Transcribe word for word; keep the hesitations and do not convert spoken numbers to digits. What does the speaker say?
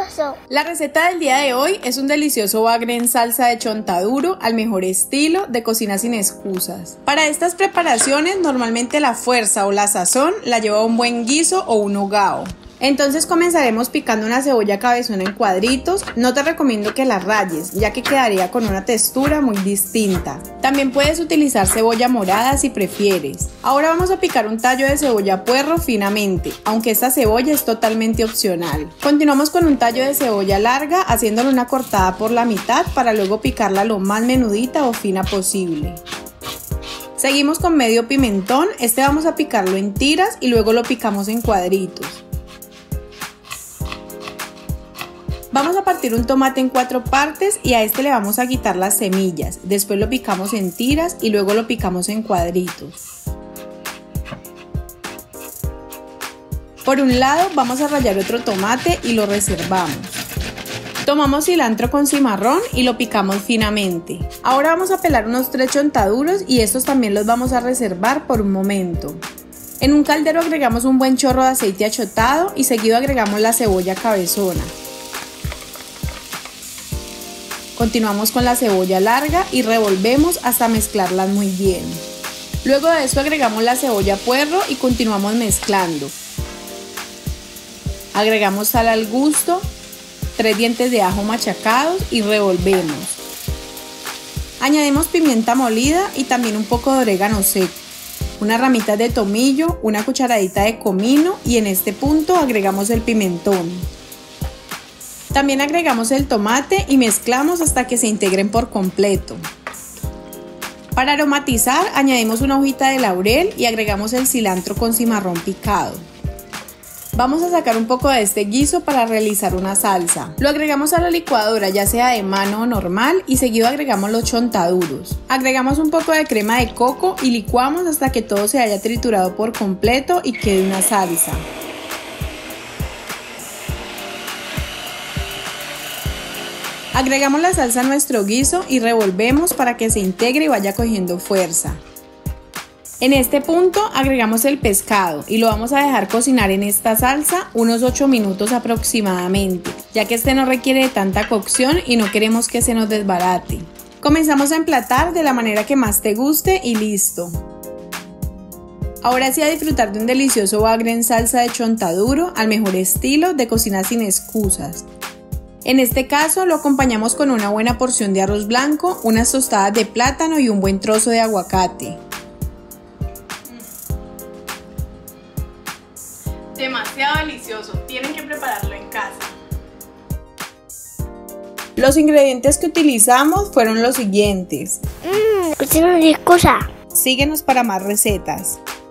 delicioso. La receta del día de hoy es un delicioso bagre en salsa de chontaduro al mejor estilo de Cocina Sin Excusas. Para estas preparaciones normalmente la fuerza o la sazón la lleva un buen guiso o un hogao. Entonces comenzaremos picando una cebolla cabezona en cuadritos. No te recomiendo que la rayes, ya que quedaría con una textura muy distinta. También puedes utilizar cebolla morada si prefieres. Ahora vamos a picar un tallo de cebolla puerro finamente, aunque esta cebolla es totalmente opcional. Continuamos con un tallo de cebolla larga, haciéndole una cortada por la mitad para luego picarla lo más menudita o fina posible. Seguimos con medio pimentón, este vamos a picarlo en tiras y luego lo picamos en cuadritos. Vamos a partir un tomate en cuatro partes y a este le vamos a quitar las semillas. Después lo picamos en tiras y luego lo picamos en cuadritos. Por un lado vamos a rallar otro tomate y lo reservamos. Tomamos cilantro con cimarrón y lo picamos finamente. Ahora vamos a pelar unos tres chontaduros y estos también los vamos a reservar por un momento. En un caldero agregamos un buen chorro de aceite achotado y seguido agregamos la cebolla cabezona. Continuamos con la cebolla larga y revolvemos hasta mezclarlas muy bien. Luego de esto agregamos la cebolla puerro y continuamos mezclando. Agregamos sal al gusto, tres dientes de ajo machacados y revolvemos. Añadimos pimienta molida y también un poco de orégano seco, unas ramitas de tomillo, una cucharadita de comino y en este punto agregamos el pimentón. También agregamos el tomate y mezclamos hasta que se integren por completo. Para aromatizar añadimos una hojita de laurel y agregamos el cilantro con cimarrón picado. Vamos a sacar un poco de este guiso para realizar una salsa. Lo agregamos a la licuadora, ya sea de mano o normal, y seguido agregamos los chontaduros. Agregamos un poco de crema de coco y licuamos hasta que todo se haya triturado por completo y quede una salsa. Agregamos la salsa a nuestro guiso y revolvemos para que se integre y vaya cogiendo fuerza. En este punto agregamos el pescado y lo vamos a dejar cocinar en esta salsa unos ocho minutos aproximadamente, ya que este no requiere de tanta cocción y no queremos que se nos desbarate. Comenzamos a emplatar de la manera que más te guste y listo. Ahora sí, a disfrutar de un delicioso bagre en salsa de chontaduro al mejor estilo de Cocina Sin Excusas. En este caso lo acompañamos con una buena porción de arroz blanco, unas tostadas de plátano y un buen trozo de aguacate. Demasiado delicioso, tienen que prepararlo en casa. Los ingredientes que utilizamos fueron los siguientes. Mmm, Cocina Sin Excusas. Síguenos para más recetas.